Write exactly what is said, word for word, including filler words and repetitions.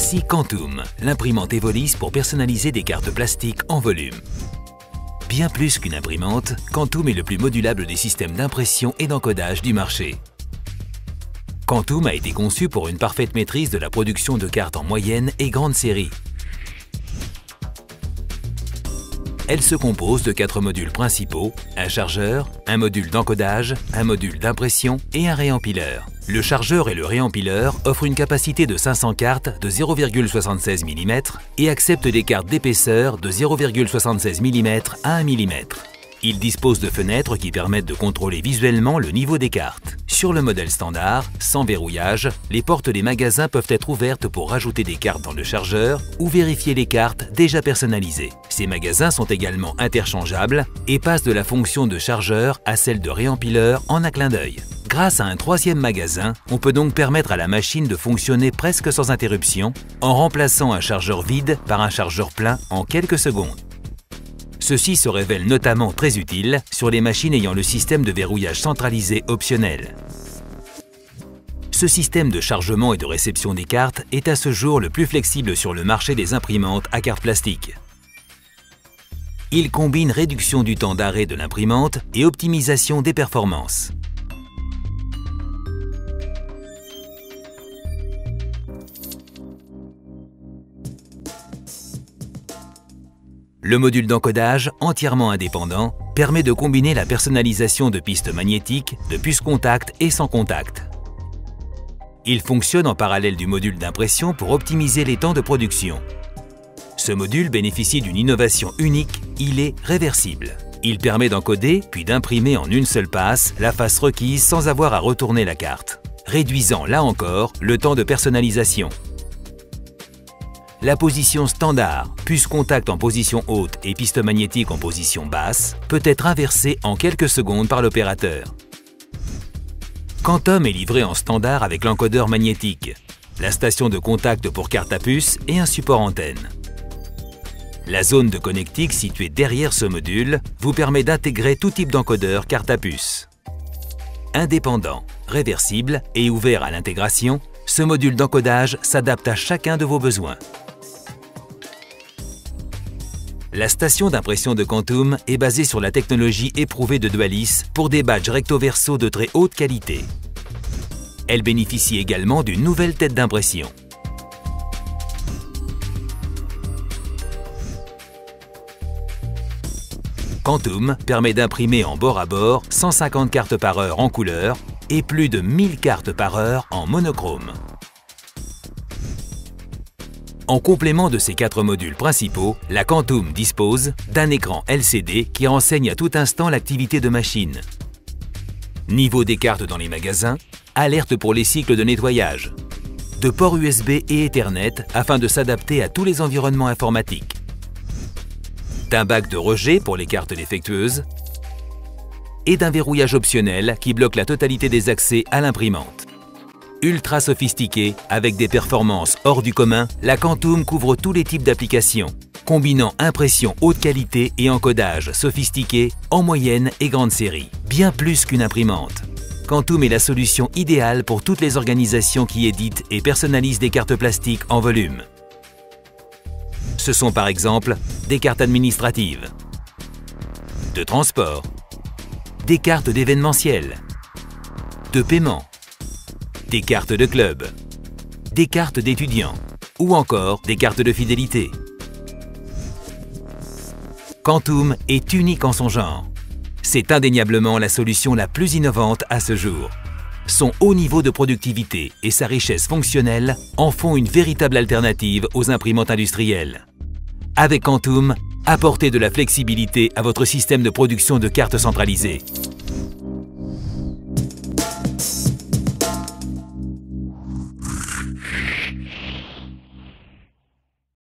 Voici Quantum, l'imprimante Evolis pour personnaliser des cartes plastiques en volume. Bien plus qu'une imprimante, Quantum est le plus modulable des systèmes d'impression et d'encodage du marché. Quantum a été conçu pour une parfaite maîtrise de la production de cartes en moyenne et grande série. Elle se compose de quatre modules principaux, un chargeur, un module d'encodage, un module d'impression et un réempileur. Le chargeur et le réempileur offrent une capacité de cinq cents cartes de zéro virgule soixante-seize millimètres et acceptent des cartes d'épaisseur de zéro virgule soixante-seize millimètres à un millimètre. Il dispose de fenêtres qui permettent de contrôler visuellement le niveau des cartes. Sur le modèle standard, sans verrouillage, les portes des magasins peuvent être ouvertes pour rajouter des cartes dans le chargeur ou vérifier les cartes déjà personnalisées. Ces magasins sont également interchangeables et passent de la fonction de chargeur à celle de réempileur en un clin d'œil. Grâce à un troisième magasin, on peut donc permettre à la machine de fonctionner presque sans interruption en remplaçant un chargeur vide par un chargeur plein en quelques secondes. Ceci se révèle notamment très utile sur les machines ayant le système de verrouillage centralisé optionnel. Ce système de chargement et de réception des cartes est à ce jour le plus flexible sur le marché des imprimantes à cartes plastiques. Il combine réduction du temps d'arrêt de l'imprimante et optimisation des performances. Le module d'encodage, entièrement indépendant, permet de combiner la personnalisation de pistes magnétiques, de puces contact et sans contact. Il fonctionne en parallèle du module d'impression pour optimiser les temps de production. Ce module bénéficie d'une innovation unique, il est réversible. Il permet d'encoder puis d'imprimer en une seule passe la face requise sans avoir à retourner la carte, réduisant là encore le temps de personnalisation. La position standard, puce contact en position haute et piste magnétique en position basse, peut être inversée en quelques secondes par l'opérateur. Quantum est livré en standard avec l'encodeur magnétique, la station de contact pour carte à puce et un support antenne. La zone de connectique située derrière ce module vous permet d'intégrer tout type d'encodeur carte à puce. Indépendant, réversible et ouvert à l'intégration, ce module d'encodage s'adapte à chacun de vos besoins. La station d'impression de Quantum est basée sur la technologie éprouvée de Dualis pour des badges recto-verso de très haute qualité. Elle bénéficie également d'une nouvelle tête d'impression. Quantum permet d'imprimer en bord à bord cent cinquante cartes par heure en couleur et plus de mille cartes par heure en monochrome. En complément de ces quatre modules principaux, la Quantum dispose d'un écran L C D qui renseigne à tout instant l'activité de machine. Niveau des cartes dans les magasins, alerte pour les cycles de nettoyage, de ports U S B et Ethernet afin de s'adapter à tous les environnements informatiques, d'un bac de rejet pour les cartes défectueuses et d'un verrouillage optionnel qui bloque la totalité des accès à l'imprimante. Ultra sophistiqué, avec des performances hors du commun, la Quantum couvre tous les types d'applications, combinant impression haute qualité et encodage sophistiqué en moyenne et grande série. Bien plus qu'une imprimante. Quantum est la solution idéale pour toutes les organisations qui éditent et personnalisent des cartes plastiques en volume. Ce sont par exemple des cartes administratives, de transport, des cartes d'événementiel, de paiement, des cartes de club, des cartes d'étudiants ou encore des cartes de fidélité. Quantum est unique en son genre. C'est indéniablement la solution la plus innovante à ce jour. Son haut niveau de productivité et sa richesse fonctionnelle en font une véritable alternative aux imprimantes industrielles. Avec Quantum, apportez de la flexibilité à votre système de production de cartes centralisées.